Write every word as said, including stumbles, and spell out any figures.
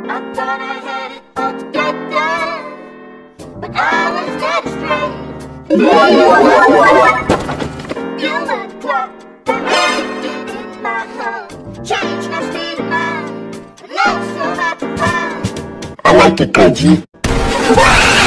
I thought I had it all together, but I was led astray. You were the clock that made deep into my heart, changed my state of mind, and love's so hard to find. I like the good G.